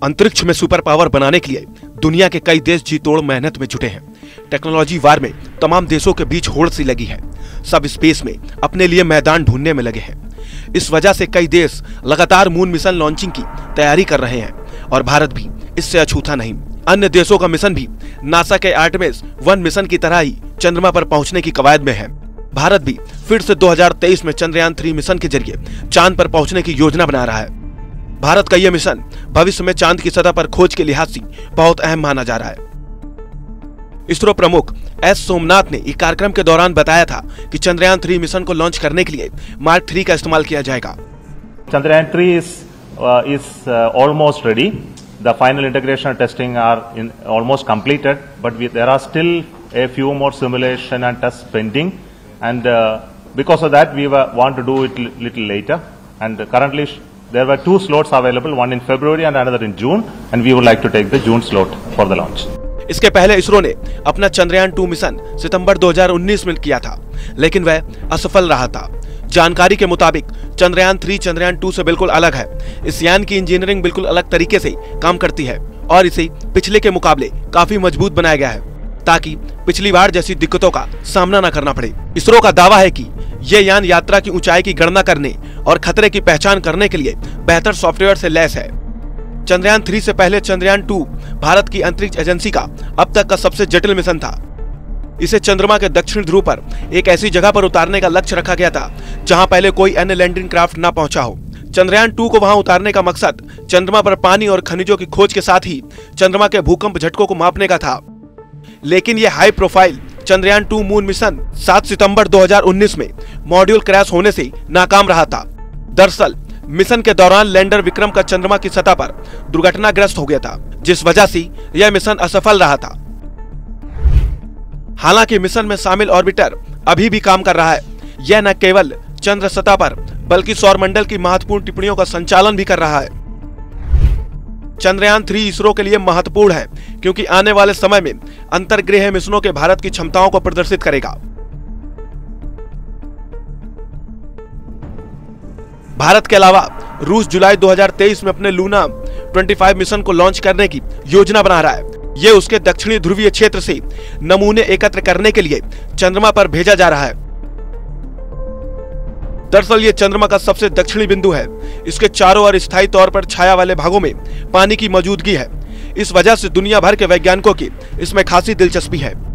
अंतरिक्ष में super power बनाने के लिए दुनिया के कई देश जी तोड़ मेहनत में जुटे हैं। टेक्नोलॉजी वार में तमाम देशों के बीच होड़ सी लगी है। सब स्पेस में अपने लिए मैदान ढूंढने में लगे हैं। इस वजह से कई देश लगातार मून मिशन लॉन्चिंग की तैयारी कर रहे हैं और भारत भी इससे अछूता नहीं। अन्य देशों का मिशन भी नासा के आर्टेमिस 1 मिशन की तरह ही चंद्रमा पर पहुंचने की कवायद में है। भारत भी फिर से 2023 में चंद्रयान 3 मिशन के जरिए चांद पर पहुंचने की योजना बना रहा है। भारत का यह मिशन भविष्य में चांद की सतह पर खोज के लिहाज से बहुत अहम माना जा रहा है। इसरो प्रमुख एस सोमनाथ ने एक कार्यक्रम के दौरान बताया था कि चंद्रयान 3 मिशन को लॉन्च करने के लिए मार्क 3 का इस्तेमाल किया जाएगा। Chandrayaan 3 is almost ready. The final integration and testing are almost completed, but there are still a few more simulation and tests pending, and because of that we want to do it little later. And currently there were 2 slots available, one in February and another in June, and we would like to take the June slot for the launch. इसके पहले इसरो ने अपना Chandrayaan 2 mission सितंबर 2019 में किया था, लेकिन वह असफल रहा था। जानकारी के मुताबिक चंद्रयान 3 चंद्रयान 2 से बिल्कुल अलग है। इस यान की इंजीनियरिंग बिल्कुल अलग तरीके से काम करती है और इसे पिछले के मुकाबले काफी मजबूत बनाया गया है ताकि पिछली बार जैसी दिक्कतों का सामना न करना पड़े। इसरो का दावा है कि यह यान यात्रा की ऊंचाई की गणना करने और खतरे की पहचान करने के लिए बेहतर सॉफ्टवेयर से लैस है। चंद्रयान 3 से पहले चंद्रयान 2 भारत की अंतरिक्ष एजेंसी का अब तक का सबसे जटिल मिशन था। इसे चंद्रमा के दक्षिण ध्रुव पर एक ऐसी जगह पर उतारने का लक्ष्य रखा गया था जहां पहले कोई अन्य लैंडिंग क्राफ्ट न पहुंचा हो। चंद्रयान 2 को वहां उतारने का मकसद चंद्रमा पर पानी और खनिजों की खोज के साथ ही चंद्रमा के भूकंप झटकों को मापने का था। लेकिन यह high profile Chandrayaan 2 moon mission 7 सितंबर 2019 में मॉड्यूल क्रैश होने से नाकाम रहा था। दरअसल मिशन के दौरान लैंडर विक्रम का चंद्रमा की सतह पर दुर्घटनाग्रस्त हो गया था, जिस वजह से यह मिशन असफल रहा था। हालांकि मिशन में शामिल ऑर्बिटर अभी भी काम कर रहा है। यह न केवल चंद्र सतह पर बल्कि सौरमंडल की महत्वपूर्ण टिप्पणियों का संचालन भी कर रहा है। चंद्रयान 3 इसरो के लिए महत्वपूर्ण है क्योंकि आने वाले समय में अंतर्ग्रह मिशनों के भारत की क्षमताओं को प्रदर्शित करेगा। भारत के अलावा रूस जुलाई 2023 में अपने लूना 25 मिशन को लॉन्च करने की योजना बना रहा है। ये उसके दक्षिणी ध्रुवीय क्षेत्र से नमूने एकत्र करने के लिए चंद्रमा पर भेजा जा रहा है। दरअसल ये चंद्रमा का सबसे दक्षिणी बिंदु है। इसके चारों ओर स्थायी तौर पर छाया वाले भागों में पानी की मौजूदगी है। इस वजह से दुनिया भर के वैज्ञानिकों की इसमें खासी दिलचस्पी है।